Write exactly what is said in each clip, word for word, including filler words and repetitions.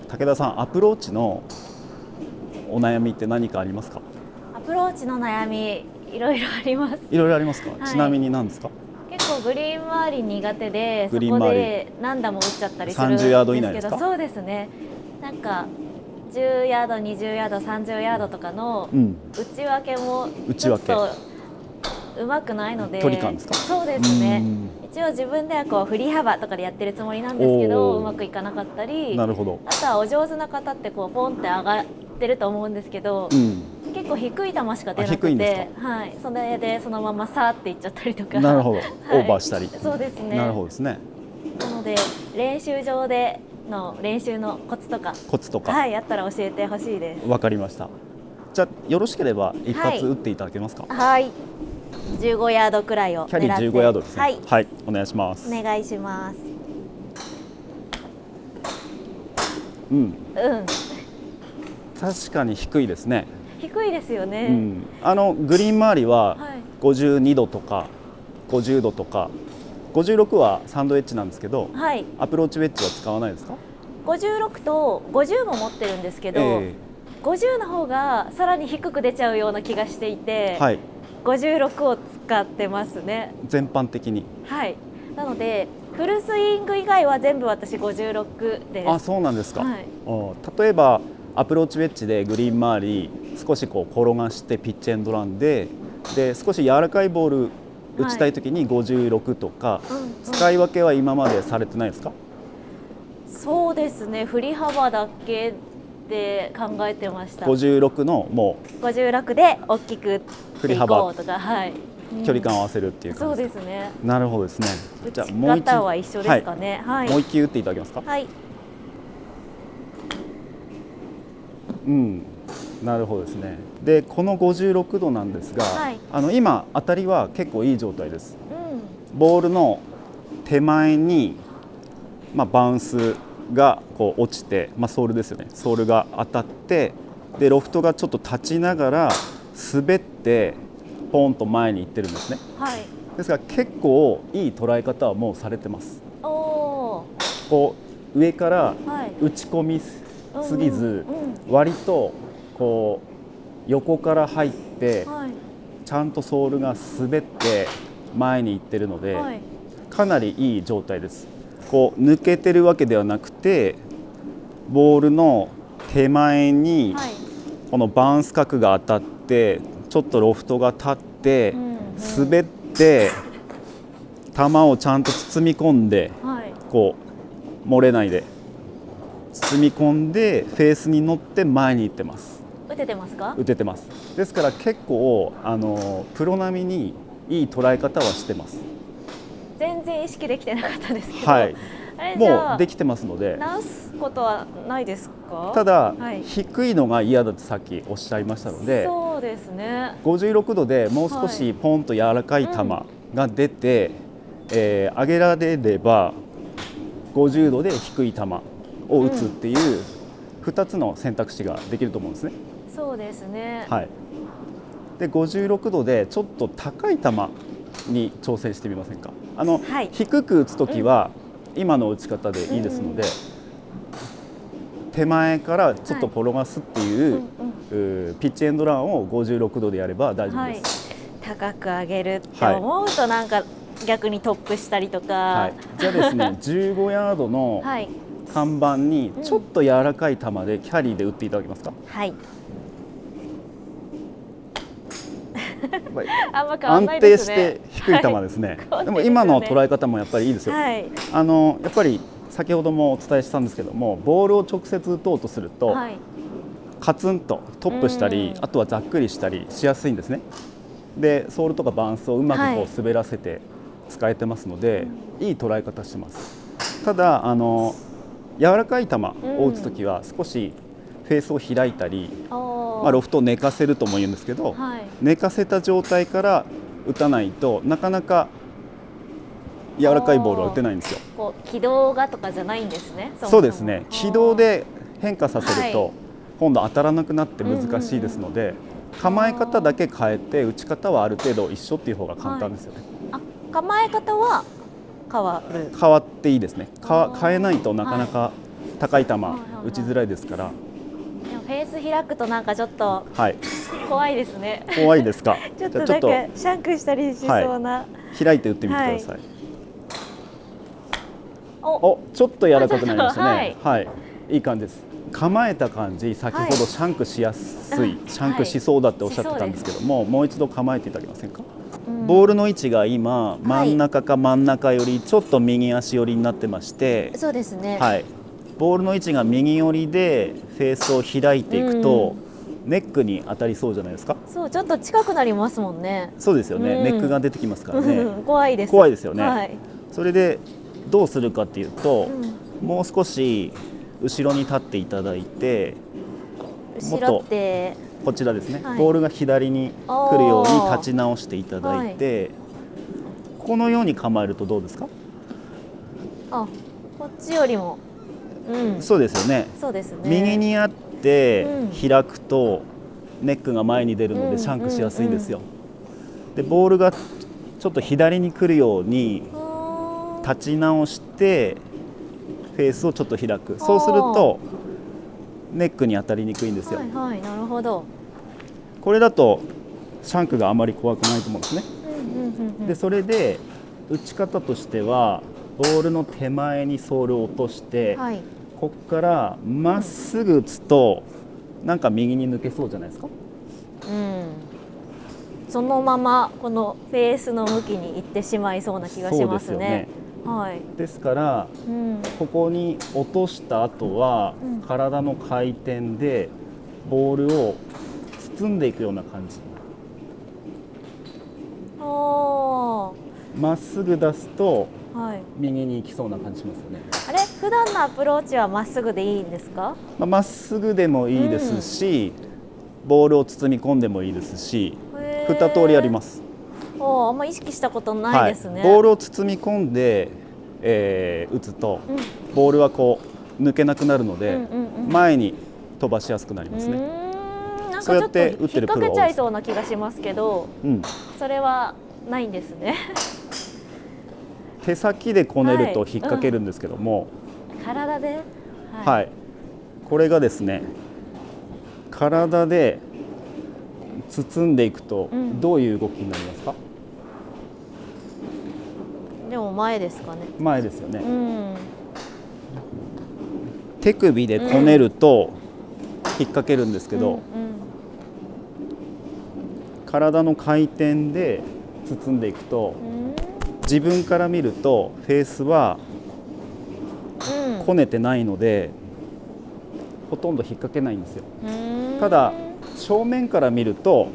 武田さん、アプローチのお悩みって何かありますか？ アプローチの悩み、いろいろあります。 いろいろありますか？ はい、 ちなみに何ですか？ 結構グリーン周り苦手で、そグリーン周りこで何打も打っちゃったりするんですけど、 さんじゅうヤード以内ですか？ そうですね。なんかじゅうヤード、にじゅうヤード、さんじゅうヤードとかの打ち分けもちょっとうまくないので、 距離感ですか？ そうですね。一応自分ではこう振り幅とかでやってるつもりなんですけど、うまくいかなかったり、 なるほど。 あとはお上手な方ってこうポンって上がってると思うんですけど、うん、結構低い球しか出なくて、はい、それでそのままさーっていっちゃったりとか、 なるほど、はい、オーバーしたり、 そうですね。 なるほどですね。 なので練習場での練習のコツとか、 コツとか、 はい、あったら教えてほしいです。 わかりました。じゃあよろしければ一発打っていただけますか？ はい、はい、じゅうごヤードくらいを狙って、 キャリーじゅうごヤードですね。 はい、 はい、お願いします。 お願いします。 うん、うん、 確かに低いですね。 低いですよね。 うん、あのグリーン周りはごじゅうにどとかごじゅうどとか、ごじゅうろくはサンドエッジなんですけど、はい、アプローチウェッジは使わないですか？ ごじゅうろくとごじゅうも持ってるんですけど、えー、ごじゅうの方がさらに低く出ちゃうような気がしていて、はい、ごじゅうろくを使ってますね。 全般的に。 はい。なのでフルスイング以外は全部私ごじゅうろくです。 あ、そうなんですか。はい、 例えばアプローチウェッジでグリーン周り少しこう転がしてピッチエンドランで、で少し柔らかいボール打ちたいときにごじゅうろくとか、はい、うんうん、使い分けは今までされてないですか？ そうですね。振り幅だけで考えてました。 ごじゅうろくのもうごじゅうろくで大きく振り幅とか、はい、 うん、距離感を合わせるっていう感じですか？ そうですね。 なるほどですね。 じゃあもう一打は一緒ですかね。はい、 もう一球打っていただけますか？ はい。 うん、なるほどですね。でこのごじゅうろくどなんですが、はい、あの今当たりは結構いい状態です。うん、ボールの手前に、まあ、バウンスがこう落ちて、まあ、ソールですよね。ソールが当たって、でロフトがちょっと立ちながら滑ってポンと前に行ってるんですね。はい、ですから結構いい捉え方はもうされてます。おこう上から打ち込みすぎず、割とこう横から入って、はい、ちゃんとソールが滑って前に行ってるので、はい、かなりいい状態です。こう抜けてるわけではなくて、ボールの手前にこのバウンス角が当たってちょっとロフトが立って滑って球をちゃんと包み込んで、はい、こう漏れないで包み込んでフェースに乗って前に行ってます。 打ててますか？ 打ててます。ですから結構あのプロ並みにいい捉え方はしてます。 全然意識できてなかったですけど、 はい、もうできてますので直すことはないですか？ ただ、はい、低いのが嫌だとさっきおっしゃいましたので、 そうですね、 ごじゅうろくどでもう少しポンと柔らかい球が出て、うん、えー、上げられればごじゅうどで低い球を打つっていうふたつの選択肢ができると思うんですね。 そうですね、 はい、でごじゅうろくどでちょっと高い球に挑戦してみませんか？あの、はい、低く打つときは今の打ち方でいいですので、うん、手前からちょっと転がすっていう、はい、うんうん、ピッチエンドランをごじゅうろくどでやれば大丈夫です。 はい、高く上げるって思うとなんか逆にトップしたりとか、はい、 じゃあですねじゅうごヤードの看板にちょっと柔らかい球でキャリーで打っていただけますか？はい、 あんま変わんないですね。 安定して低い球ですね。はい、でも今の捉え方もやっぱりいいですよ。はい、あのやっぱり先ほどもお伝えしたんですけども、ボールを直接打とうとすると、はい、カツンとトップしたり、あとはざっくりしたりしやすいんですね。でソールとかバウンスをうまくこう滑らせて使えてますので、はい、いい捉え方してます。ただあの柔らかい球を打つときは少しフェースを開いたり、まあ、ロフトを寝かせるとも言うんですけど、はい、寝かせた状態から打たないとなかなか柔らかいボールは打てないんですよ。 こう軌道がとかじゃないんですね。そもそもそうですね。軌道で変化させると、はい、今度当たらなくなって難しいですので、構え方だけ変えて打ち方はある程度一緒っていう方が簡単ですよね。 はい、あ、構え方は変わる。 変わっていいですね。か変えないとなかなか高い球打ちづらいですから。 でもフェース開くとなんかちょっと怖いですね。 はい、怖いですか。 ちょっとなんかシャンクしたりしそうな。はい、 開いて打ってみてください。はい、お、ちょっと柔らかくなりましたね。はい、はい、いい感じです。構えた感じ、先ほどシャンクしやすい、はい、シャンクしそうだっておっしゃってたんですけども、はい、もう一度構えていただけませんか。うん、ボールの位置が今真ん中か真ん中よりちょっと右足寄りになってまして、 そうですね。 はい。ボールの位置が右寄りでフェースを開いていくと、うん、ネックに当たりそうじゃないですか。 そう、ちょっと近くなりますもんね。 そうですよね。うん、ネックが出てきますからね。 怖いです。 怖いですよね。 はい、 それでどうするかっていうと、うん、もう少し後ろに立っていただいて、もっとこちらですね、はい、ボールが左に来るように立ち直していただいて、はい、このように構えるとどうですか。 あ、こっちよりも、 うん、そうですよね。 そうですね。 右にあって開くとネックが前に出るのでシャンクしやすいんですよ。でボールがちょっと左に来るように立ち直してフェースをちょっと開く。そうするとネックに当たりにくいんですよ。 はいはい、なるほど。 これだとシャンクがあまり怖くないと思うんですね。でそれで打ち方としてはボールの手前にソールを落として、はい、ここからまっすぐ打つと、うん、なんか右に抜けそうじゃないですか。 うん、そのままこのフェースの向きに行ってしまいそうな気がしますね。はい、 ですから、うん、ここに落とした後は、うん、体の回転でボールを包んでいくような感じ。まっすぐ出すと、はい、右に行きそうな感じしますよね。 あれ、普段のアプローチはまっすぐでいいんですか。 まっすぐでもいいですし、うん、ボールを包み込んでもいいですし、二通りあります。 お、あんま意識したことないですね。 はい、ボールを包み込んで、えー、打つと、うん、ボールはこう抜けなくなるので、うんうんうん、前に飛ばしやすくなりますね。 なんかちょっと引っ掛けちゃいそうな気がしますけど、うん、それはないんですね。 手先でこねると引っ掛けるんですけども、 はい、うん、体で、はい、 はい、これがですね、体で包んでいくとどういう動きになりますか。 うん、でも前ですかね。 前ですよね。うん、手首でこねると引っ掛けるんですけど、うんうん、体の回転で包んでいくと、自分から見るとフェースはこねてないので、うん、ほとんど引っ掛けないんですよ。ただ正面から見ると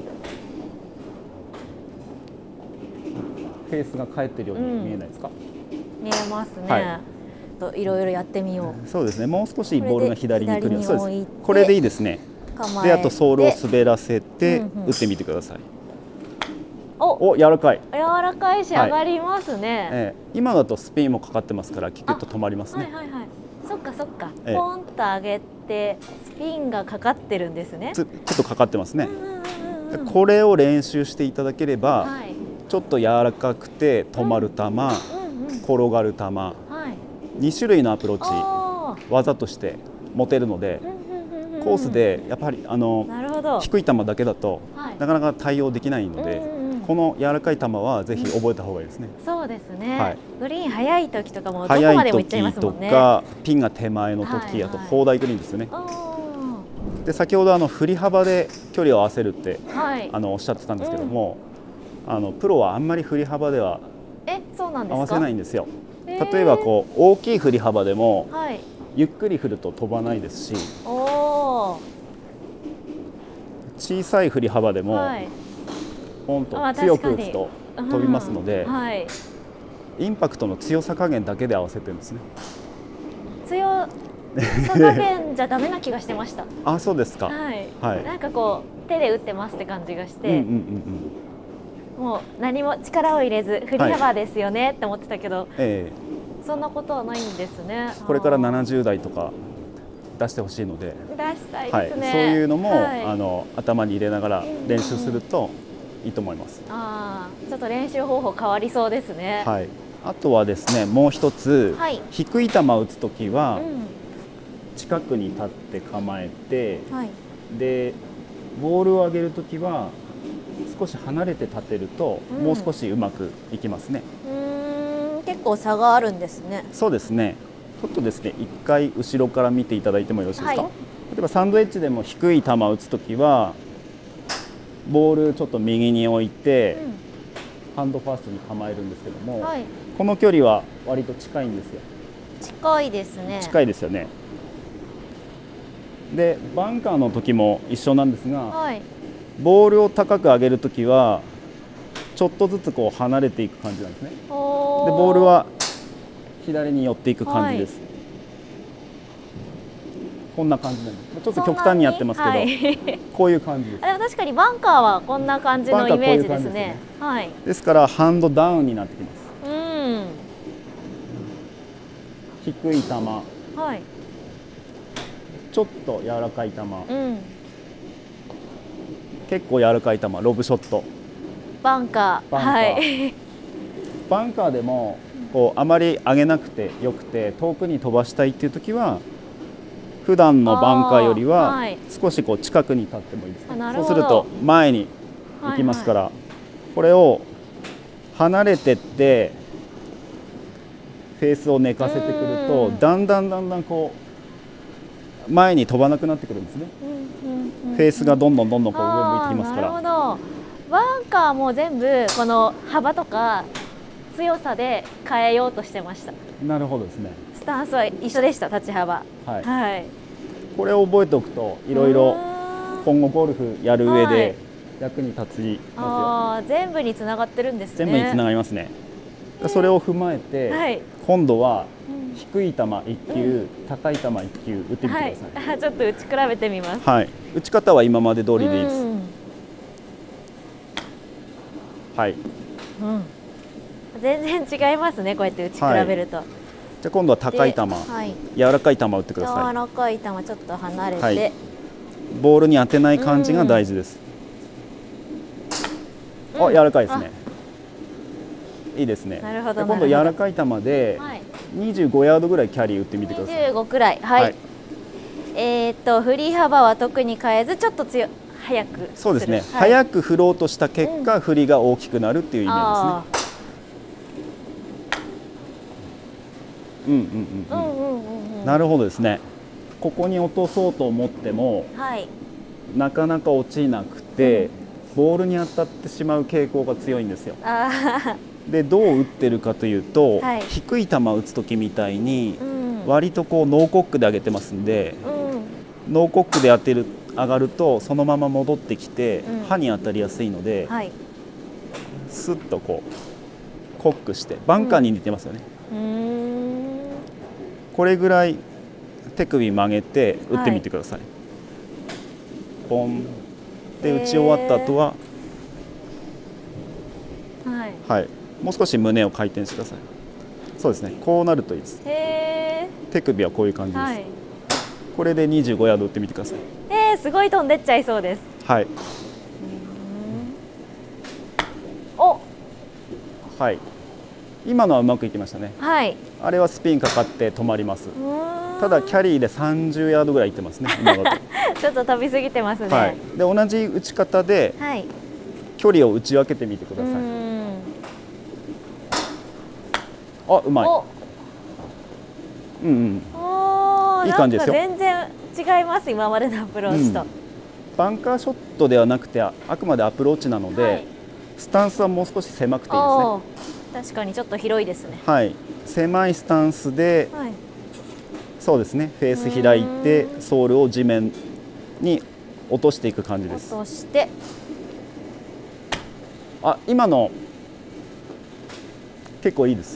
フェースが返ってるように見えないですか。 うん、見えますね。はい、いろいろやってみよう。 そうですね。もう少しボールが左に来るように。そうです。これでいいですね。で、あとソールを滑らせて打ってみてください。お, お柔らかい。 柔らかいし上がりますね。はい、 えー、今だとスピンもかかってますからキュッと止まりますね。 はいはいはい。そっかそっか。えー、ポンと上げてスピンがかかってるんですね。 ちょっとかかってますね。これを練習していただければ、はい、ちょっと柔らかくて止まる球、うんうんうん、転がる球、はい、に種類のアプローチ技として持てるので、コースでやっぱりあの低い球だけだと、はい、なかなか対応できないので。うんうん、この柔らかい球はぜひ覚えた方がいいですね。 うん、そうですね。はい、グリーン速い時とかもどこまでも行っちゃいますもんね。 速い時とかピンが手前の時、はいはい、あと砲台グリーンですよね。で先ほどあの振り幅で距離を合わせるって、はい、あのおっしゃってたんですけども、うん、あのプロはあんまり振り幅では合わせないんですよ。例えばこう大きい振り幅でも、はい、ゆっくり振ると飛ばないですし、お小さい振り幅でも、はい、ポンと強く打つと飛びますので、うん、はい、インパクトの強さ加減だけで合わせてるんですね。 強さ加減じゃダメな気がしてました。 あ、そうですか。 はい、はい、なんかこう手で打ってますって感じがして、うんうんうん、もう何も力を入れず振り幅ですよね、はい、って思ってたけど、えー、そんなことはないんですね。 これからななじゅう代とか出してほしいので、 出したいですね。 はい、そういうのも、はい、あの頭に入れながら練習するといいと思います。 ああ、ちょっと練習方法変わりそうですね。 はい。あとはですね、もう一つ、はい、低い球を打つときは、うん、 近くに立って構えて、 はい、 でボールを上げるときは少し離れて立てると、うん、もう少しうまくいきますね。 うーん、結構差があるんですね。 そうですね。ちょっとですね、一回後ろから見ていただいてもよろしいですか。はい、例えばサンドエッジでも低い球を打つときはボールちょっと右に置いて、うん、ハンドファーストに構えるんですけども、はい、この距離は割と近いんですよ。 近いですね。 近いですよね。でバンカーの時も一緒なんですが、はい、ボールを高く上げるときはちょっとずつこう離れていく感じなんですね。でボールは左に寄っていく感じです。はい、こんな感じなんです。ちょっと極端にやってますけど、はい、こういう感じです。 でも確かにバンカーはこんな感じのイメージですね。ですね、はい。 ですからハンドダウンになってきます。 うん。 低い球。 はい。 ちょっと柔らかい球。 うん。 結構柔らかい球、ロブショット。 バンカー。はい。 バンカーでもこうあまり上げなくてよくて遠くに飛ばしたいっていう時は普段のバンカーよりは少しこう近くに立ってもいいですね。そうすると前に行きますから、はいはい、これを離れてってフェースを寝かせてくるとだんだんだんだんこう前に飛ばなくなってくるんですね。フェースがどんどんどんどんこう上向いてきますから。 なるほど。バンカーも全部この幅とか強さで変えようとしてました。 なるほどですね。 スタンスは一緒でした。立ち幅。 はい。はい、これを覚えておくといろいろ今後ゴルフやる上で役に立ちますよ。 ああ、全部につながってるんですね。 全部につながりますね。それを踏まえて、はい、今度は低い球いっ球、うん、高い球いっ球打ってみてください。 はい、ちょっと打ち比べてみます。 はい。打ち方は今まで通りでいいです。はい。 うん。全然違いますね。こうやって打ち比べると。はい、 じゃあ今度は高い球、はい、柔らかい球を打ってください。 柔らかい球ちょっと離れて、 はい、ボールに当てない感じが大事です。あ、柔らかいですね。いいですね。 なるほど。 今度柔らかい球でにじゅうごヤードぐらいキャリー打ってみてください。 にじゅうごくらい。はい。はい、えっと振り幅は特に変えずちょっと強早く。 そうですね。はい、早く振ろうとした結果、うん、振りが大きくなるっていうイメージですね。うんうんうん。なるほどですね。ここに落とそうと思っても、はい、なかなか落ちなくて、うん、ボールに当たってしまう傾向が強いんですよ。でどう打ってるかというと、はい、低い球を打つ時みたいに、うん、割とこうノーコックで上げてますんで、うん、ノーコックで当てる上がるとそのまま戻ってきて、うん、刃に当たりやすいので、はい、スッとこうコックしてバンカーに似てますよね。うん、これぐらい手首曲げて打ってみてください。はい、ボンで打ち終わった後は、はい、はい、もう少し胸を回転してください。そうですね。こうなるといいです。へー。手首はこういう感じです。はい、これでにじゅうごヤード打ってみてください。 えー、すごい飛んでっちゃいそうです。 はい。 お。 はい。今のはうまくいきましたね。はい。あれはスピンかかって止まります。ただキャリーでさんじゅうヤードぐらいいってますね。今だと。 ちょっと飛びすぎてますね。 はい。で同じ打ち方で、はい、距離を打ち分けてみてください。あ、うまい。うんうん。いい感じですよ。 全然違います。今までのアプローチと、うん。 バンカーショットではなくてあくまでアプローチなので、はい、スタンスはもう少し狭くていいですね。 確かにちょっと広いですね。 はい。狭いスタンスで、はい、そうですね。フェース開いてソールを地面に落としていく感じです。 落として。 あ、今の結構いいです。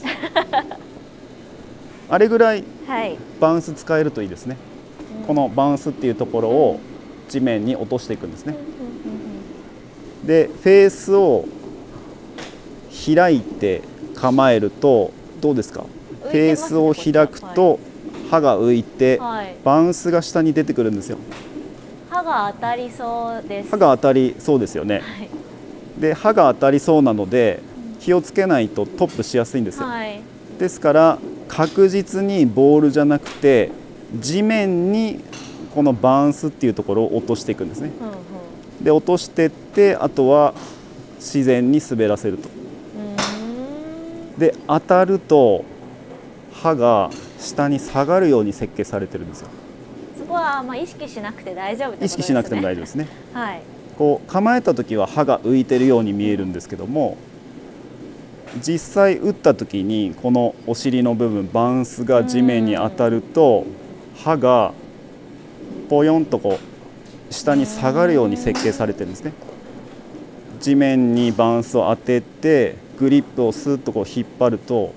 あれぐらいバウンス使えるといいですね。はい、このバウンスっていうところを地面に落としていくんですね。で、フェースを開いて構えるとどうですか？フェースを開くと刃が浮いて、はい、バウンスが下に出てくるんですよ。 刃が当たりそうです。 刃が当たりそうですよね。はい、で刃が当たりそうなので気をつけないとトップしやすいんですよ。はい、ですから確実にボールじゃなくて地面にこのバウンスっていうところを落としていくんですね。うんうん、で落としてってあとは自然に滑らせると。で当たると刃が下に下がるように設計されてるんですよ。 そこはまあ意識しなくて大丈夫ってことですね。 意識しなくても大丈夫ですね。 はい、 こう構えた時は刃が浮いてるように見えるんですけども、実際打った時にこのお尻の部分バウンスが地面に当たると刃がポヨンとこう下に下がるように設計されてるんですね。地面にバウンスを当ててグリップをスーッとこう引っ張ると、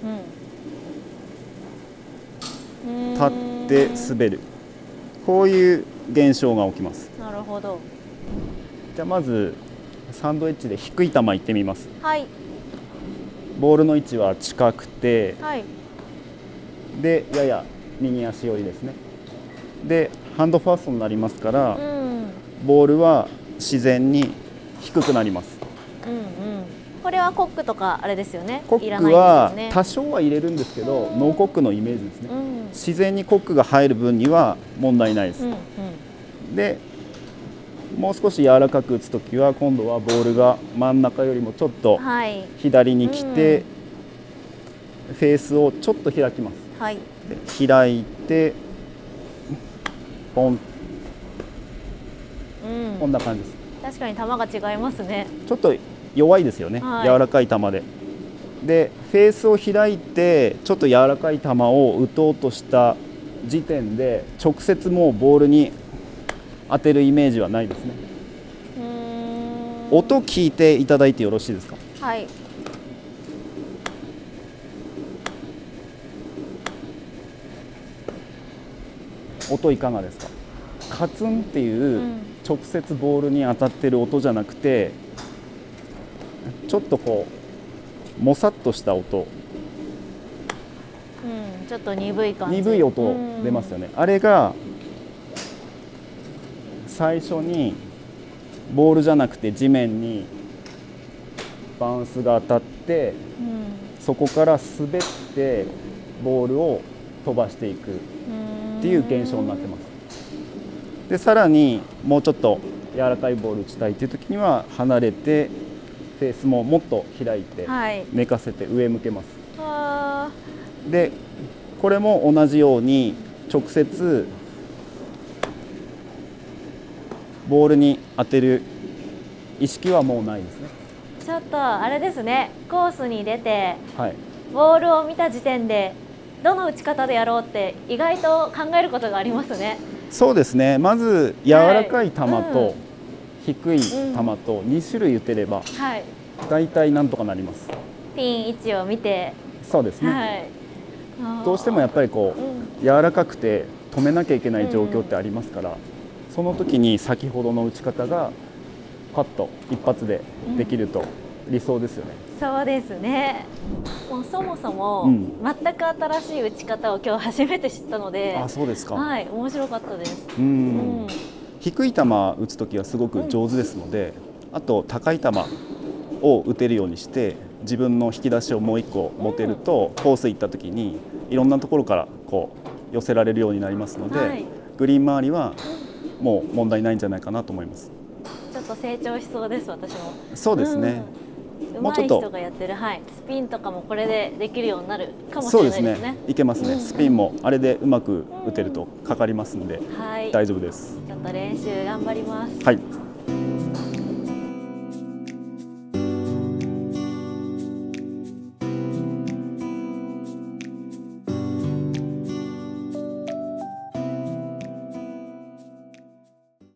立って滑る、こういう現象が起きます。 なるほど。 じゃあまずサンドイッチで低い球いってみます。 はい。 ボールの位置は近くて、 はい、 でやや右足寄りですね。でハンドファーストになりますから、うん、ボールは自然に低くなります。うんうん、 これはコックとかあれですよね。 コックは多少は入れるんですけど、ノーコックのイメージですね。うん、自然にコックが入る分には問題ないです。うんうん、でもう少し柔らかく打つときは今度はボールが真ん中よりもちょっと左に来て、はい、うん、フェースをちょっと開きます。はい、で開いてポン、うん、こんな感じです。 確かに球が違いますね。 ちょっと弱いですよね、はい、柔らかい球で。でフェースを開いてちょっと柔らかい球を打とうとした時点で直接もうボールに当てるイメージはないですね。うーん、音聞いていただいてよろしいですか。 はい。 音いかがですか。カツンっていう直接ボールに当たってる音じゃなくて、ちょっとこうもさっとした音、 うん、ちょっと鈍い感じ、 鈍い音出ますよね。あれが最初にボールじゃなくて地面にバウンスが当たって、うん、そこから滑ってボールを飛ばしていくっていう現象になってます。でさらにもうちょっと柔らかいボール打ちたいっていう時には離れてフェースももっと開いて寝かせて上向けます。はい、でこれも同じように直接ボールに当てる意識はもうないですね。 ちょっとあれですね、コースに出て、はい、ボールを見た時点でどの打ち方でやろうって意外と考えることがありますね。 そうですね、まず柔らかい球と低い球とに種類打てれば大体なんとかなります。 ピン位置を見て。 そうですね、はい、どうしてもやっぱりこう、うん、柔らかくて止めなきゃいけない状況ってありますから、うん、その時に先ほどの打ち方がパッと一発でできると理想ですよね。 うん、そうですね。もうそもそも全く新しい打ち方を今日初めて知ったので、 あ、そうですか。 はい、面白かったです。 うん、うん、低い球打つ時はすごく上手ですので、うん、あと高い球を打てるようにして自分の引き出しをもう一個持てると、うん、コース行った時にいろんなところからこう寄せられるようになりますので、はい、グリーン周りはもう問題ないんじゃないかなと思います。 ちょっと成長しそうです、私も。 そうですね、 うん、上手い人がやってる、はい、スピンとかもこれでできるようになるかもしれないですね。そうですね、 いけますね、うん、スピンもあれでうまく打てるとかかりますので、うん、はい、大丈夫です。 ちょっと練習頑張ります。 はい。